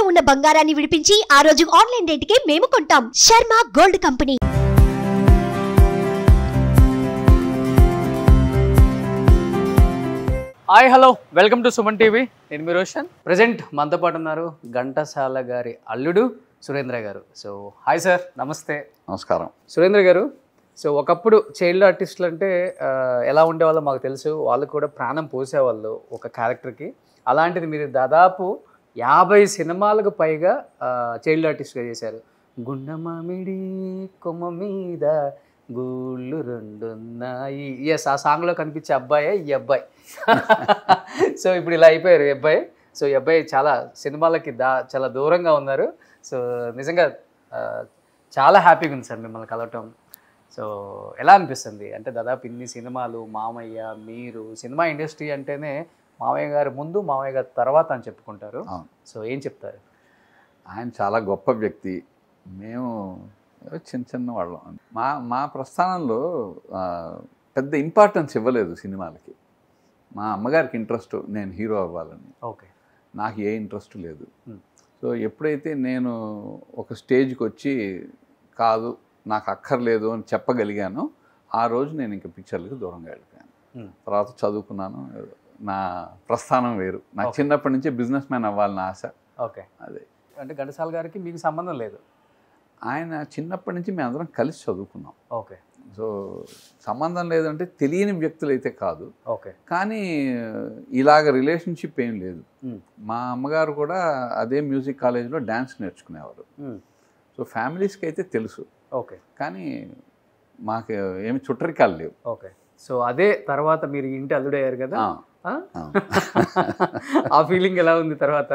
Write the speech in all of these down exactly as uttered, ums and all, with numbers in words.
ఉన్న బంగారాన్ని విడిపించి ఆ రోజు ఆన్లైన్ రేటుకే మేము కొంటాం. Sharma gold company. Hi hello welcome to Suman TV. నేను మీ రోషన్. ప్రజెంట్ మనతో పాటు ఉన్నారు ఘంటసాల గారి అల్లుడు సురేంద్ర గారు. సో హాయ్ సార్, నమస్తే. నమస్కారం. సురేంద్ర గారు, సో ఒకప్పుడు చైల్డ్ ఆర్టిస్టులు అంటే ఎలా ఉండేవాళ్ళో మాకు తెలుసు. వాళ్ళు కూడా ప్రాణం పోసేవాళ్ళు ఒక క్యారెక్టర్కి. అలాంటిది మీరు దాదాపు యాభై సినిమాలకు పైగా చైల్డ్ ఆర్టిస్ట్గా చేశారు. గుండె మామిడి కొమ్మ మీద గూళ్ళు రెండున్నాయి. ఎస్, ఆ సాంగ్లో కనిపించే అబ్బాయే ఈ అబ్బాయి. సో ఇప్పుడు ఇలా అయిపోయారు ఈ అబ్బాయి. సో ఈ అబ్బాయి చాలా సినిమాలకి దా చాలా దూరంగా ఉన్నారు. సో నిజంగా చాలా హ్యాపీగా ఉంది సార్ మిమ్మల్ని కలవటం. సో ఎలా అనిపిస్తుంది అంటే దాదాపు ఇన్ని సినిమాలు, మామయ్య మీరు, సినిమా ఇండస్ట్రీ అంటేనే మామయ్య గారు ముందు, మామయ్య గారు తర్వాత అని చెప్పుకుంటారు. సో ఏం చెప్తారు? ఆయన చాలా గొప్ప వ్యక్తి. మేము చిన్న చిన్న వాళ్ళం. మా మా ప్రస్థానంలో పెద్ద ఇంపార్టెన్స్ ఇవ్వలేదు సినిమాలకి. మా అమ్మగారికి ఇంట్రెస్ట్ నేను హీరో అవ్వాలని. ఓకే. నాకు ఏ ఇంట్రెస్ట్ లేదు. సో ఎప్పుడైతే నేను ఒక స్టేజ్కి వచ్చి కాదు నాకు అక్కర్లేదు అని చెప్పగలిగానో ఆ రోజు నేను ఇంకా పిక్చర్లకు దూరంగా వెళ్ళిపోయాను. తర్వాత చదువుకున్నాను. నా ప్రస్థానం వేరు. నాకు చిన్నప్పటి నుంచి బిజినెస్ మ్యాన్ అవ్వాలని ఆశ. ఓకే. అదే అంటే ఘంటసాల గారికి మీకు సంబంధం లేదు. ఆయన చిన్నప్పటి నుంచి మేము అందరం కలిసి చదువుకున్నాం. ఓకే. సో సంబంధం లేదంటే తెలియని వ్యక్తులు అయితే కాదు. ఓకే. కానీ ఇలాగ రిలేషన్షిప్ ఏం లేదు. మా అమ్మగారు కూడా అదే మ్యూజిక్ కాలేజీలో డ్యాన్స్ నేర్చుకునేవారు. సో ఫ్యామిలీస్కి అయితే తెలుసు. ఓకే. కానీ మాకు ఏమి చుట్టరికాలు లేవు. ఓకే. సో అదే తర్వాత మీరు ఇంటి అల్లుడయ్యారు కదా, ఆ ఫీలింగ్ ఎలా ఉంది తర్వాత?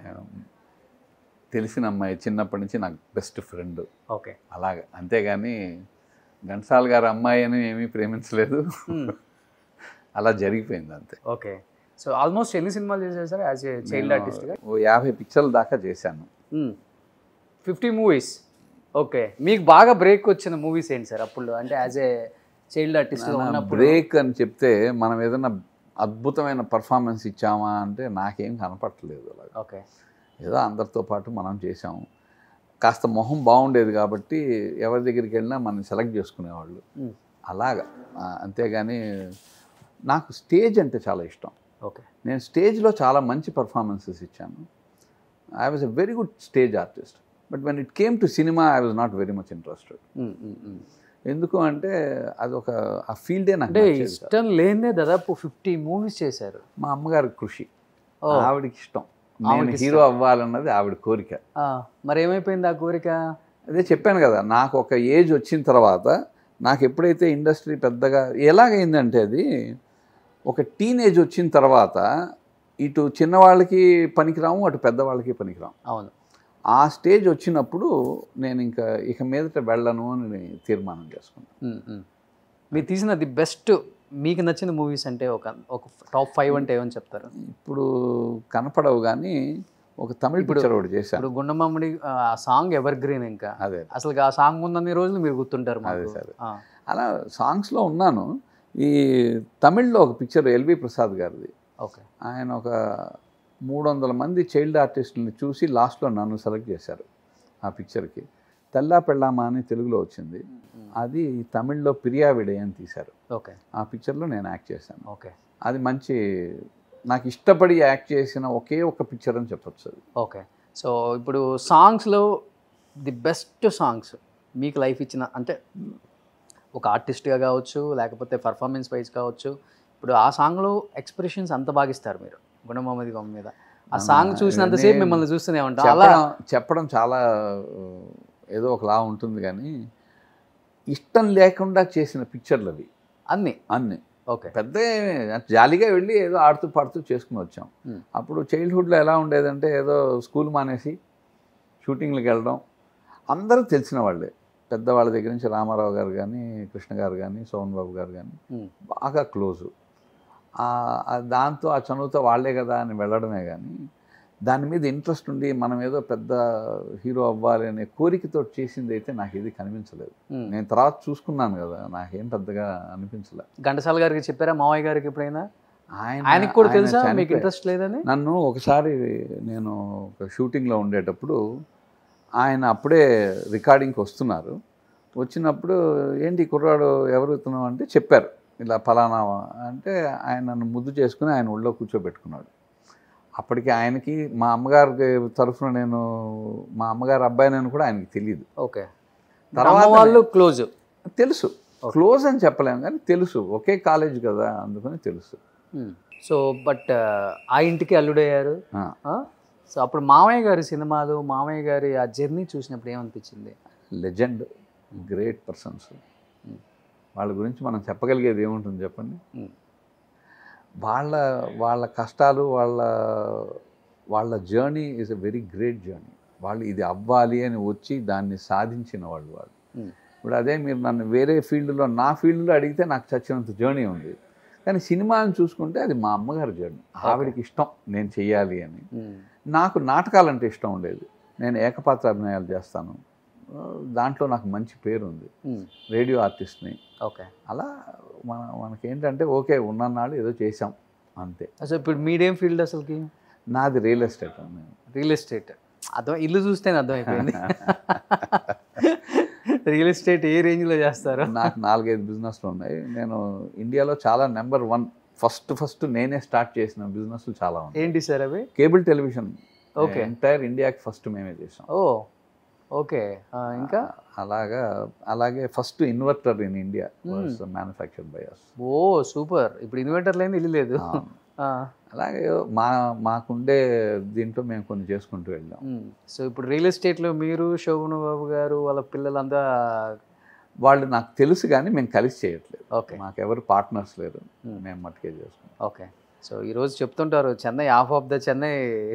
తెలిసిన అమ్మాయి, చిన్నప్పటి నుంచి నాకు బెస్ట్ ఫ్రెండ్. ఓకే. అలాగా, అంతేగాని ఘంటసాల గారు అమ్మాయి అని ఏమీ ప్రేమించలేదు. అలా జరిగిపోయింది అంతే. ఓకే. సో ఆల్మోస్ట్ ఎన్ని సినిమాలు చేశారు సార్ యాజ్ ఏ చైల్డ్ ఆర్టిస్ట్గా? ఓ యాభై పిక్చర్ల దాకా చేశాను. Fifty movies. ఓకే. మీకు బాగా బ్రేక్ వచ్చిన మూవీస్ ఏంటి సార్ అప్పుడు, అంటే as a child artist? Break అని చెప్తే మనం ఏదైనా అద్భుతమైన పర్ఫార్మెన్స్ ఇచ్చామా అంటే నాకేం కనపట్టలేదు. అలాగా ఓకే. ఏదో అందరితో పాటు మనం చేసాము. కాస్త మొహం బాగుండేది కాబట్టి ఎవరి దగ్గరికి వెళ్ళినా మనం సెలెక్ట్ చేసుకునేవాళ్ళు. అలాగా, అంతేగాని నాకు స్టేజ్ అంటే చాలా ఇష్టం. ఓకే. నేను స్టేజ్లో చాలా మంచి పర్ఫార్మెన్సెస్ ఇచ్చాను. I was a very good stage artist. But when it came to cinema I was not very much interested. ఎందుకు అంటే అదొక ఆ ఫీల్డే నాకు ఇష్టం లేదే. దాదాపు ఫిఫ్టీ మూవీస్ చేశారు. మా అమ్మగారి కృషి, ఆవిడకి ఇష్టం, నేను హీరో అవ్వాలన్నది ఆవిడ కోరిక. మరి ఏమైపోయింది ఆ కోరిక? అదే చెప్పాను కదా, నాకు ఒక ఏజ్ వచ్చిన తర్వాత, నాకు ఎప్పుడైతే ఇండస్ట్రీ పెద్దగా ఎలాగైందంటే అది ఒక టీనేజ్ వచ్చిన తర్వాత ఇటు చిన్నవాళ్ళకి పనికిరాము, అటు పెద్దవాళ్ళకి పనికిరాము. అవును. ఆ స్టేజ్ వచ్చినప్పుడు నేను ఇంకా ఇక మీదట వెళ్ళను అని తీర్మానం చేసుకున్నాను. మీరు తీసిన ది బెస్ట్, మీకు నచ్చిన మూవీస్ అంటే ఒక ఒక టాప్ ఫైవ్ అంటే ఏమని చెప్తారు? ఇప్పుడు కనపడవు కానీ ఒక తమిళ పిక్చర్ ఒకటి చేశాను. ఇప్పుడు గుండమామిడి ఆ సాంగ్ ఎవర్ గ్రీన్. ఇంకా అదే అసలు ఆ సాంగ్ ఉన్నన్ని రోజులు మీరు గుర్తుంటారు. అదే సరే, అలా సాంగ్స్లో ఉన్నాను. ఈ తమిళ్లో ఒక పిక్చర్ ఎల్వి ప్రసాద్ గారిది. ఓకే. ఆయన ఒక మూడు వందల మంది చైల్డ్ ఆర్టిస్టులని చూసి లాస్ట్లో నన్ను సెలెక్ట్ చేశారు ఆ పిక్చర్కి. తెల్లా పెళ్ళామా అని తెలుగులో వచ్చింది, అది తమిళ్లో పిరియావిడే అని తీశారు. ఓకే. ఆ పిక్చర్లో నేను యాక్ట్ చేశాను. ఓకే. అది మంచి, నాకు ఇష్టపడి యాక్ట్ చేసిన ఒకే ఒక పిక్చర్ అని చెప్పొచ్చు అది. ఓకే. సో ఇప్పుడు సాంగ్స్లో ది బెస్ట్ సాంగ్స్ మీకు లైఫ్ ఇచ్చిన, అంటే ఒక ఆర్టిస్ట్గా కావచ్చు, లేకపోతే పర్ఫార్మెన్స్ వైజ్ కావచ్చు, ఇప్పుడు ఆ సాంగ్లో ఎక్స్ప్రెషన్స్ అంత బాగా ఇస్తారు మీరు గుణమామది గొమ్మ మీద. ఆ సాంగ్ చూసినంతసేపు మిమ్మల్ని చూస్తూనే ఉంటాం. అలా చెప్పడం చాలా ఏదో ఒకలా ఉంటుంది కానీ ఇష్టం లేకుండా చేసిన పిక్చర్లు అవి అన్నీ అన్నీ. ఓకే. పెద్ద జాలీగా వెళ్ళి ఏదో ఆడుతూ పాడుతూ చేసుకుని వచ్చాం. అప్పుడు చైల్డ్హుడ్లో ఎలా ఉండేదంటే ఏదో స్కూల్ మానేసి షూటింగ్లకు వెళ్ళడం, అందరూ తెలిసిన వాళ్ళే, పెద్దవాళ్ళ దగ్గర నుంచి రామారావు గారు కానీ, కృష్ణ గారు కానీ, సోమన్ బాబు గారు కానీ బాగా క్లోజు. దాంతో ఆ చనువుతో వాళ్ళే కదా అని వెళ్ళడమే కానీ దాని మీద ఇంట్రెస్ట్ ఉండి మనం ఏదో పెద్ద హీరో అవ్వాలి అనే కోరికతో చేసింది అయితే నాకు ఇది కనిపించలేదు. నేను తర్వాత చూసుకున్నాను కదా, నాకేం పెద్దగా అనిపించలేదు. ఘంటసాల గారికి చెప్పారా మావయ్య గారికి ఎప్పుడైనా ఆయన ఆయనకు కూడా ఆయన తెలుసా మీకు చనిపోయి- ఇంట్రెస్ట్ లేదని? నన్ను ఒకసారి నేను ఒక షూటింగ్లో ఉండేటప్పుడు ఆయన అప్పుడే రికార్డింగ్కి వస్తున్నారు. వచ్చినప్పుడు ఏంటి కుర్రాడు ఎవరు ఇతను అంటే చెప్పారు ఇలా ఫలానా అంటే ఆయన నన్ను ముద్దు చేసుకుని ఆయన ఒళ్ళో కూర్చోబెట్టుకున్నాడు. అప్పటికి ఆయనకి మా అమ్మగారి తరఫున నేను మా అమ్మగారు అబ్బాయి నేను కూడా ఆయనకి తెలియదు. ఓకే. తర్వాత తర్వాత వాళ్ళు క్లోజ్ తెలుసు, క్లోజ్ అని చెప్పలేము కానీ తెలుసు, ఒకే కాలేజ్ కదా అందుకని తెలుసు. సో బట్ ఆ ఇంటికి అల్లుడయ్యారు. ఆ. సో అప్పుడు మామయ్య గారి సినిమాలు మామయ్య గారి ఆ జర్నీ చూసినప్పుడు ఏమనిపించింది? Legend, great persons. వాళ్ళ గురించి మనం చెప్పగలిగేది ఏముంటుంది చెప్పండి. వాళ్ళ వాళ్ళ కష్టాలు వాళ్ళ వాళ్ళ journey is a very great journey. వాళ్ళు ఇది అవ్వాలి అని వచ్చి దాన్ని సాధించిన వాళ్ళు వాళ్ళు. ఇప్పుడు అదే మీరు నన్ను వేరే ఫీల్డ్లో నా ఫీల్డ్లో అడిగితే నాకు చచ్చినంత జర్నీ ఉంది. కానీ సినిమాని చూసుకుంటే అది మా అమ్మగారి జర్నీ. ఆవిడకి ఇష్టం నేను చెయ్యాలి అని. నాకు నాటకాలంటే ఇష్టం ఉండేది. నేను ఏకపాత్ర అభినయాలు చేస్తాను, దాంట్లో నాకు మంచి పేరు ఉంది, రేడియో ఆర్టిస్ట్ని. ఓకే. అలా మన మనకేంటంటే ఓకే ఉన్ననాడు ఏదో చేసాం అంతే. అసలు ఇప్పుడు మీడియం ఫీల్డ్ అసలుకి? నాది రియల్ ఎస్టేట్ అండి. రియల్ ఎస్టేట్ అర్థం, ఇల్లు చూస్తేనే అర్థమైపోయింది. రియల్ ఎస్టేట్ ఏ రేంజ్లో చేస్తారు? నాకు నాలుగైదు బిజినెస్లు ఉన్నాయి. నేను ఇండియాలో చాలా నెంబర్ వన్ ఫస్ట్ ఫస్ట్ నేనే స్టార్ట్ చేసిన బిజినెస్లు చాలా ఉన్నాయి. ఏంటి సార్ అవి? Cable television. ఓకే. ఎంటైర్ ఇండియాకి ఫస్ట్ మేమే చేసాం. Oh okay. ఇంకా అలాగా అలాగే first inverter in India was manufactured by us. Oh super. ఇప్పుడు ఇన్వర్టర్ లేని ఇల్లు లేదు. అలాగే మా మాకుండే దీంట్లో మేము కొన్ని చేసుకుంటూ వెళ్ళాం. సో ఇప్పుడు రియల్ ఎస్టేట్లో మీరు శోభన్ బాబు గారు వాళ్ళ పిల్లలంతా వాళ్ళు నాకు తెలుసు కానీ మేము కలిసి చేయట్లేదు. ఓకే. మాకు ఎవరు పార్ట్నర్స్ లేరు, మేము మట్టుకే చేసుకుంటాం. ఓకే. సో ఈరోజు చెప్తుంటారు Chennai half of the Chennai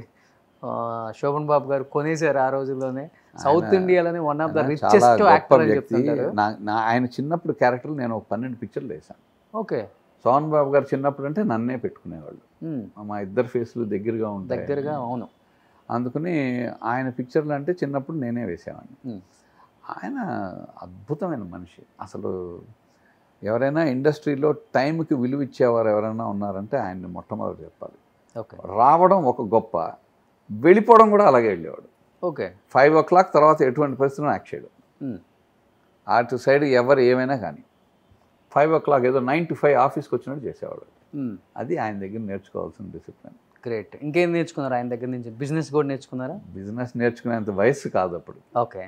Shoban Babu garu కొనేసారు ఆ రోజుల్లోనే. సౌత్ ఇండియాలోనే one of the richest actor అని చెప్తుంటారు. ఆయన చిన్నప్పుడు క్యారెక్టర్ నేను ఒక పన్నెండు పిక్చర్లు వేసాను. ఓకే. సోహన్ బాబు గారు చిన్నప్పుడు అంటే నన్నే పెట్టుకునేవాళ్ళు. మా ఇద్దరు ఫేస్లు దగ్గరగా ఉంటాయి దగ్గరగా. అవును. అందుకని ఆయన పిక్చర్లు అంటే చిన్నప్పుడు నేనే వేసేవాడిని. ఆయన అద్భుతమైన మనిషి. అసలు ఎవరైనా ఇండస్ట్రీలో టైంకి విలువ ఇచ్చేవారు ఎవరైనా ఉన్నారంటే ఆయన్ని మొట్టమొదటి చెప్పాలి. ఓకే. రావడం ఒక గొప్ప, వెళ్ళిపోవడం కూడా అలాగే వెళ్ళేవాడు. ఓకే. ఫైవ్ ఓ క్లాక్ తర్వాత ఎటువంటి పరిస్థితుల్లో యాక్ట్ చేయడం. అటు సైడ్ ఎవరు ఏమైనా కానీ ఫైవ్ ఓ క్లాక్ ఏదో నైన్ టు ఫైవ్ ఆఫీస్కి వచ్చినట్టు చేసేవాడు. అది ఆయన దగ్గర నేర్చుకోవాల్సిన డిసిప్లిన్. గ్రేట్. ఇంకేం నేర్చుకున్నారు ఆయన దగ్గర నుంచి? బిజినెస్ కూడా నేర్చుకున్నారా? బిజినెస్ నేర్చుకునేంత వయసు కాదు అప్పుడు. ఓకే.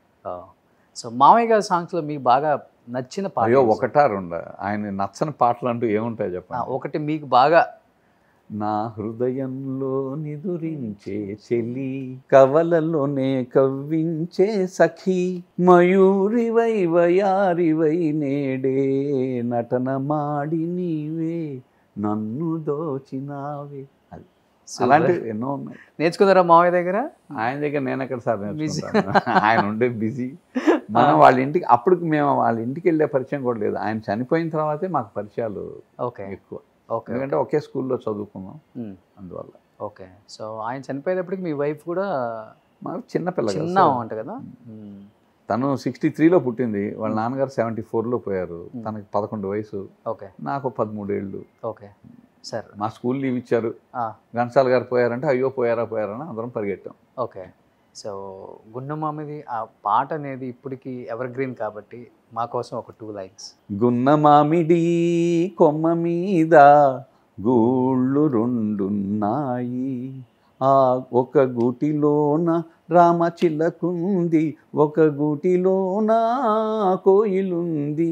సో మామయ్య గారి సాంగ్స్లో మీకు బాగా నచ్చిన పాట? అయ్యో ఒకటా రెండా? ఆయన నచ్చని పాటలు అంటూ ఏముంటాయి చెప్పండి. ఒకటి మీకు బాగా. నా హృదయంలో నిదురించే చెలి, కవలలోనే కవ్వించే సఖి, మయూరివై వయారివై నేడే నటన మాడి నీవే నన్ను దోచినావే. అది అలాంటివి ఎన్నో ఉన్నాయి. నేర్చుకున్నారా మామయ్య దగ్గర? ఆయన దగ్గర నేను ఎక్కడ సార్ నేర్చుకుంటాను. ఆయన ఉండే బిజీ. మనం వాళ్ళ ఇంటికి అప్పుడు మేము వాళ్ళ ఇంటికి వెళ్ళే పరిచయం కూడా లేదు. ఆయన చనిపోయిన తర్వాతే మాకు పరిచయాలు ఎక్కువ. ఓకే. ఎందుకంటే ఒకే స్కూల్లో చదువుకున్నాం అందువల్ల. ఓకే. సో ఆయన చనిపోయేటప్పటికి మీ వైఫ్ కూడా మాకు చిన్నపిల్ల చిన్న అంట కదా? తను సిక్స్టీ త్రీలో పుట్టింది, వాళ్ళ నాన్నగారు సెవెంటీ ఫోర్లో పోయారు. తనకి పదకొండు వయసు, ఓకే, నాకు పదమూడేళ్ళు. Okay sir. మా స్కూల్ లీవ్ ఇచ్చారు. ఘంటసాల గారు పోయారంటే అయ్యో పోయారా పోయారని అందరం పరిగెట్టాం. ఓకే. సో గున్నమామిది ఆ పాట అనేది ఇప్పటికీ ఎవర్ గ్రీన్ కాబట్టి మా కోసం ఒక టూ లైన్స్. గున్నమామిడి కొమ్మ మీద గూళ్ళు రెండున్నాయి, ఆ ఒక గూటిలోన రామచిలకుంది, ఒక గూటిలోన కోయిలుంది.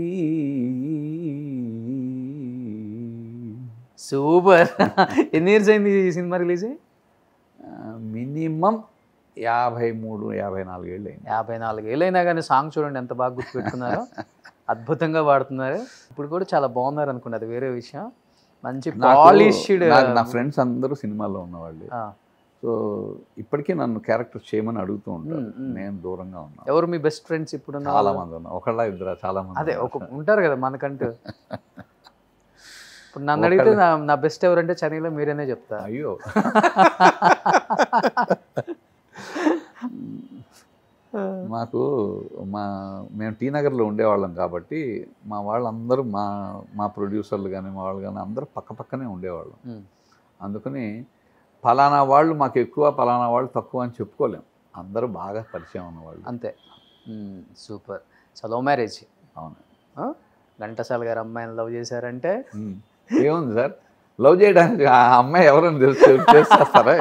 సూపర్. ఎన్ని ఇయర్స్ అయింది ఈ సినిమా రిలీజ్ అయ్యి? మినిమం యాభై మూడు యాభై నాలుగు ఏళ్ళు అయింది. యాభై నాలుగు ఏళ్ళు అయినా కానీ సాంగ్ చూడండి ఎంత బాగా గుర్తుపెట్టుకున్నారో. అద్భుతంగా పాడుతున్నారు. ఇప్పుడు కూడా చాలా బాగున్నారు అనుకోండి, అది వేరే విషయం. మంచి పాలిష్డ్. నా ఫ్రెండ్స్ అందరూ సినిమాల్లో ఉన్నవాళ్ళు. సో ఇప్పటికీ నన్ను క్యారెక్టర్ చేయమని అడుగుతూ ఉంటారు. నేను దూరంగా ఉన్నాను. ఎవరు మీ బెస్ట్ ఫ్రెండ్స్ ఇప్పుడు? చాలా మంది ఉన్నారు. ఒకళ్ళ ఇద్దరు చాలా మంది. అదే ఒక ఉంటారు కదా మనకంటూ. ఇప్పుడు నన్ను అడిగితే నా నా బెస్ట్ ఎవరంటే చెన్నైలో మీరేనే చెప్తా. అయ్యో మాకు మా మేము టీ నగర్లో ఉండేవాళ్ళం కాబట్టి మా వాళ్ళందరూ మా మా ప్రొడ్యూసర్లు కానీ మా వాళ్ళు కానీ అందరూ పక్క పక్కనే ఉండేవాళ్ళం. అందుకని ఫలానా వాళ్ళు మాకు ఎక్కువ ఫలానా వాళ్ళు తక్కువ అని చెప్పుకోలేం, అందరూ బాగా పరిచయం ఉన్నవాళ్ళు. అంతే. సూపర్. So love marriage. అవును. ఘంటసాల గారు అమ్మాయిని లవ్ చేశారంటే ఏముంది సార్, లవ్ చేయడానికి ఆ అమ్మాయి ఎవరైనా తెలుసు చేస్తారా?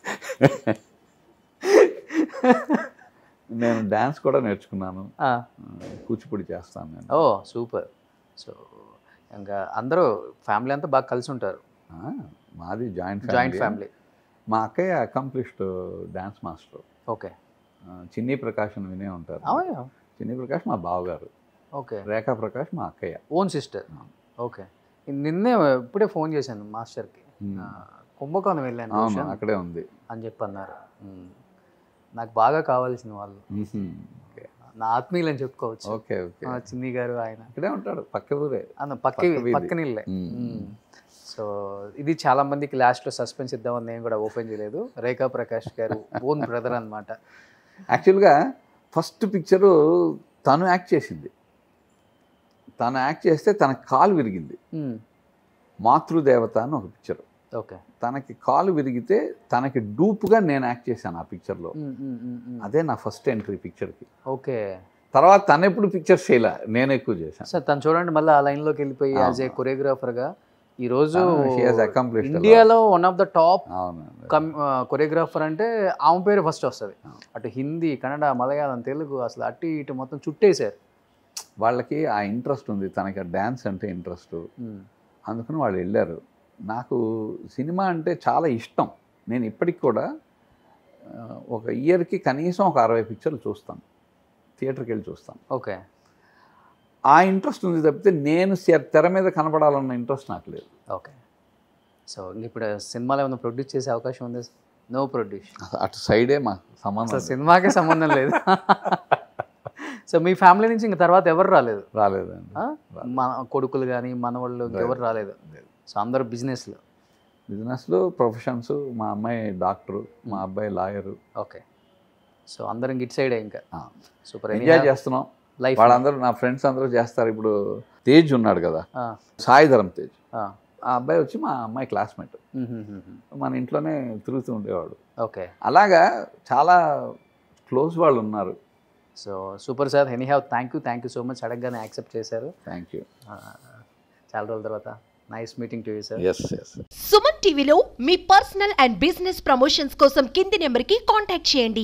నేను డ్యాన్స్ కూడా నేర్చుకున్నాను, కూచిపూడి చేస్తాను నేను. ఓ సూపర్. సో ఇంకా అందరూ ఫ్యామిలీ అంతా బాగా కలిసి ఉంటారు. మాది జాయింట్ జాయింట్ ఫ్యామిలీ. మా అక్కయ్య అకంప్లిష్డ్ డ్యాన్స్ మాస్టర్. ఓకే. చిన్ని ప్రకాష్ అని వినే ఉంటారు. చిన్ని ప్రకాష్ మా బావగారు. ఓకే. రేఖా ప్రకాష్ మా అక్కయ్య ఓన్ సిస్టర్. ఓకే. నిన్నే ఇప్పుడే ఫోన్ చేశాను మాస్టర్కి, కుంభకోణం వెళ్ళాను అక్కడే ఉంది అని చెప్పి అన్నారు. నాకు బాగా కావాల్సిన వాళ్ళు, నా ఆత్మీయులు అని చెప్పుకోవచ్చు. Okay okay. చిన్ని గారు ఆయన ఇక్కడే ఉంటాడు, పక్క ఊరే, అన్న పక్క పక్కనిల్లే. సో ఇది చాలా మందికి లాస్ట్లో సస్పెన్స్ ఇద్దామని నేను కూడా ఓపెన్ చేయలేదు. రేఖా ప్రకాష్ గారు ఓన్ బ్రదర్ అనమాట. యాక్చువల్గా ఫస్ట్ పిక్చరు తను యాక్ట్ చేసింది. తను యాక్ట్ చేస్తే తన కాలు విరిగింది. మాతృదేవత అని ఒక పిక్చర్. ఓకే. తనకి కాలు విరిగితే తనకి డూప్గా నేను యాక్ట్ చేశాను ఆ పిక్చర్లో. అదే నా ఫస్ట్ ఎంట్రీ పిక్చర్కి. ఓకే. తర్వాత తను ఎప్పుడు పిక్చర్స్ చేయలే, నేను ఎక్కువ చేశాను. సార్ తను చూడండి మళ్ళీ ఆ లైన్లోకి వెళ్ళిపోయి యాజ్ ఏ కొరియోగ్రాఫర్గా ఈరోజు ఇండియాలో one of the top choreographer అంటే ఆమె పేరు ఫస్ట్ వస్తుంది. అటు హిందీ, కన్నడ, మలయాళం, తెలుగు అసలు అటు ఇటు మొత్తం చుట్టేశారు. వాళ్ళకి ఆ ఇంట్రెస్ట్ ఉంది, తనకి డ్యాన్స్ అంటే ఇంట్రెస్ట్, అందుకని వాళ్ళు వెళ్ళారు. నాకు సినిమా అంటే చాలా ఇష్టం. నేను ఇప్పటికి కూడా ఒక ఇయర్కి కనీసం ఒక అరవై పిక్చర్లు చూస్తాను, థియేటర్కి వెళ్ళి చూస్తాను. ఓకే. ఆ ఇంట్రెస్ట్ ఉంది తప్పితే నేను తెర మీద కనపడాలన్న ఇంట్రెస్ట్ నాకు లేదు. ఓకే. సో ఇప్పుడు సినిమాలో ఏమైనా ప్రొడ్యూస్ చేసే అవకాశం ఉంది? నో ప్రొడ్యూస్, అటు సైడే మా సంబంధం, సినిమాకే సంబంధం లేదు. సో మీ ఫ్యామిలీ నుంచి ఇంక తర్వాత ఎవరు రాలేదు? రాలేదండి. మన కొడుకులు కానీ మనవాళ్ళు ఇంకెవరు రాలేదు? సో అందరూ బిజినెస్లో బిజినెస్లో ప్రొఫెషన్స్. మా అమ్మాయి డాక్టరు, మా అబ్బాయి లాయరు. ఓకే. సో అందరం గిట్ సైడే ఇంకా సూపర్ ఎంజాయ్ చేస్తున్నాం లైఫ్. వాళ్ళందరూ నా ఫ్రెండ్స్ అందరూ చేస్తారు. ఇప్పుడు తేజ్ ఉన్నాడు కదా, సాయిధరం తేజ్, ఆ అబ్బాయి వచ్చి మా అమ్మాయి క్లాస్మేట్, మన ఇంట్లోనే తిరుగుతూ ఉండేవాడు. ఓకే. అలాగా చాలా క్లోజ్ వాళ్ళు ఉన్నారు. So super sir. Anyhow thank you thank you so much. అడగగానే యాక్సెప్ట్ చేశారు. Thank you. చాలా రోజుల తర్వాత nice meeting to you sir. Yes yes. Suman టీవీలో మీ పర్సనల్ అండ్ బిజినెస్ ప్రమోషన్స్ కోసం కింది నెంబర్కి కాంటాక్ట్ చేయండి.